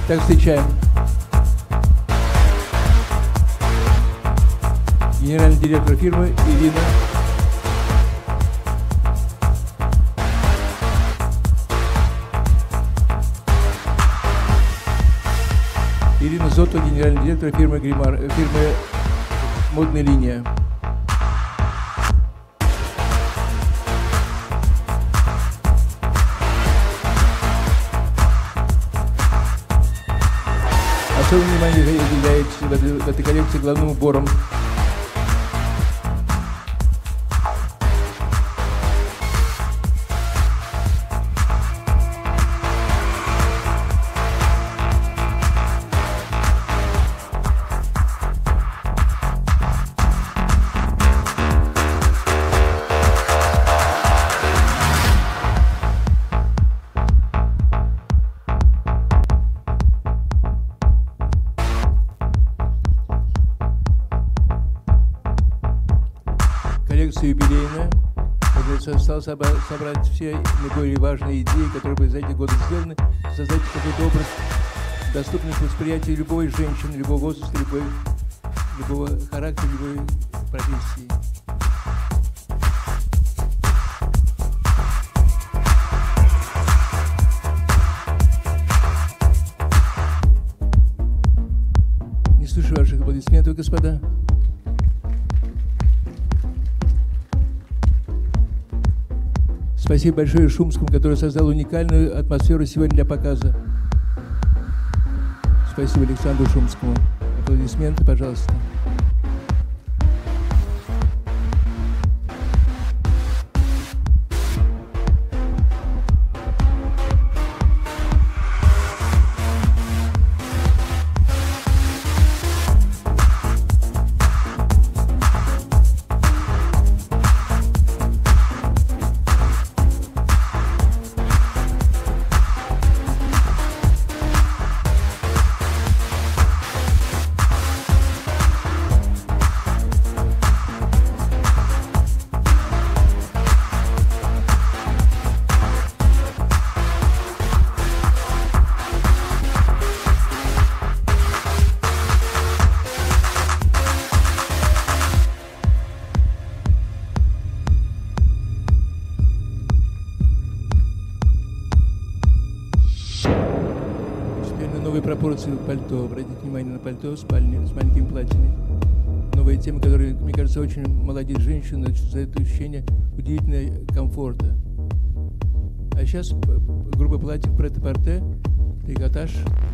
Так, встречаем. Генеральный директор фирмы Ирина. Ирина Зотто, генеральный директор фирмы Гримар, фирмы «Модная линия». Особое внимание уделяется в этой коллекции главным убором. Коллекция юбилейная. Осталось собрать все наиболее важные идеи, которые были за эти годы сделаны, создать какой-то образ, доступный к восприятию любой женщины, любого возраста, любого характера, любой профессии. Не слышу ваших аплодисментов, господа. Спасибо большое Шумскому, который создал уникальную атмосферу сегодня для показа. Спасибо Александру Шумскому. Аплодисменты, пожалуйста. Пропорции пальто. Обратите внимание на пальто, спальни с маленькими платьями. Новая тема, которая, мне кажется, очень молодит женщину, создает ощущение удивительного комфорта. А сейчас грубое платье в прет-а-порте, трикотаж.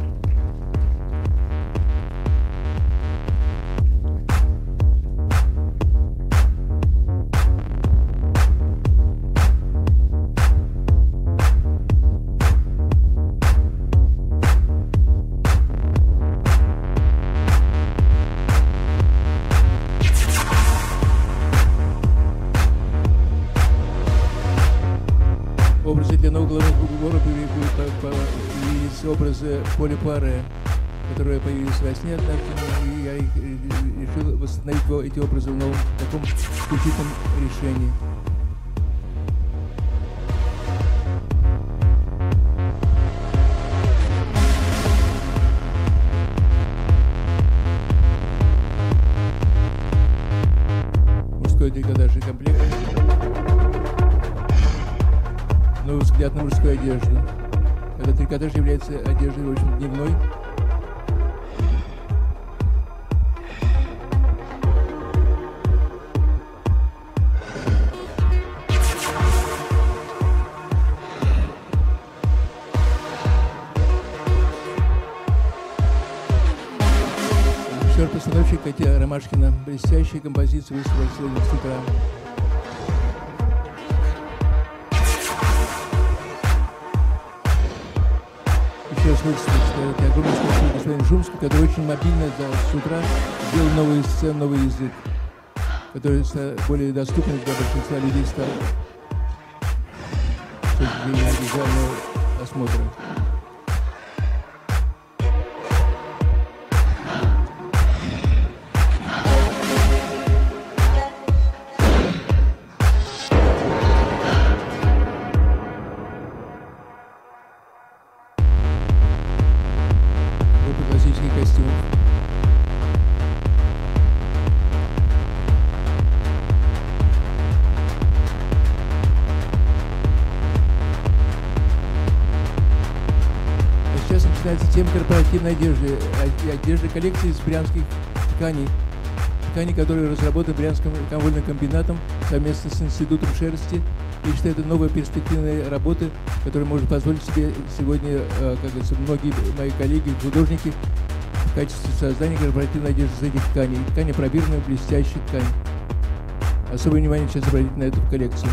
Образы Полипары, которые появились во сне, и я решил восстановить эти образы в новом таком исключительном решении. Мужской трикотажный комплект. Новый взгляд на мужскую одежду. Этот трикотаж является одеждой, в общем, дневной. Режиссер-постановщик Катя Ромашкина. Блестящая композиция выставила сегодня с утра. Еще раз выступить, огромное спасибо господину Шумскому, который очень мобильно с утра сделал новые сцены, новый язык, который более доступен для большинства людей стал с точки зрения визуального осмотра. начинается тема корпоративной одежды. Одежда коллекции из брянских тканей. Ткани, которые разработаны Брянским комвольным комбинатом совместно с Институтом шерсти. И что это новая перспективная работа, которую может позволить себе сегодня, как говорится, многие мои коллеги, художники, в качестве создания корпоративной одежды из этих тканей. Ткани пробирная, блестящая ткань. Особое внимание сейчас обратить на эту коллекцию.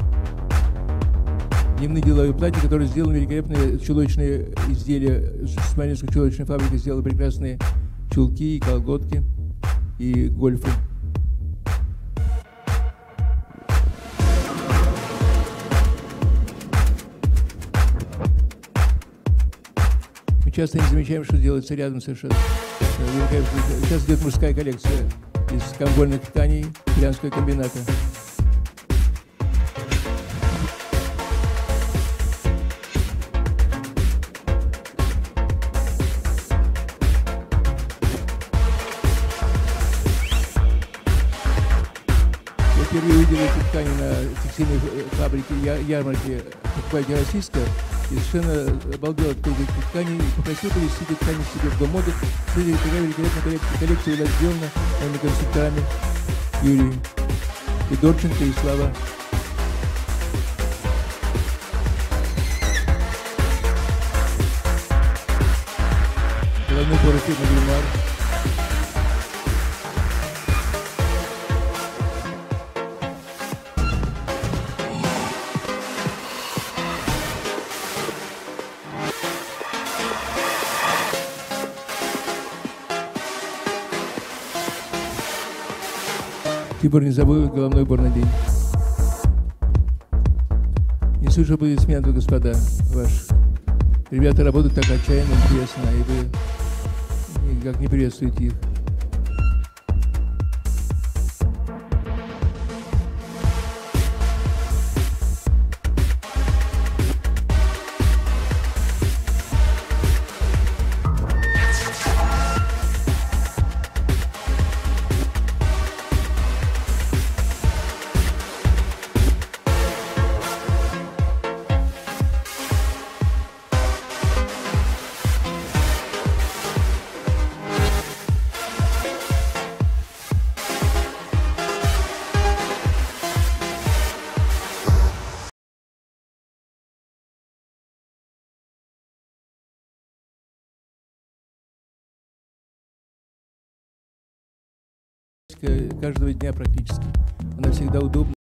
Дневные деловые платья, которые сделаны великолепные чулочные изделия. Смоленская чулочная фабрика сделала прекрасные чулки и колготки и гольфы. Мы часто не замечаем, что делается рядом совершенно. Сейчас идет мужская коллекция из комвольных тканей Брянского комбината. Я впервые увидел эти ткани на текстильной фабрике ярмарки покупателя российского и совершенно обалдел от этих тканей и попросил привезти эти ткани себе в Дом моды. Кстати, такая великолепная коллекция была сделана моими конструкторами Юрий Федорченко и Слава. Головной убор фирмы Гримар. Тибор, не забыл головной убор надень. Не слышу аплодисментов, господа, ваши. Ребята работают так отчаянно, интересно, и вы никак не приветствуете их. Каждого дня практически. Она всегда удобна.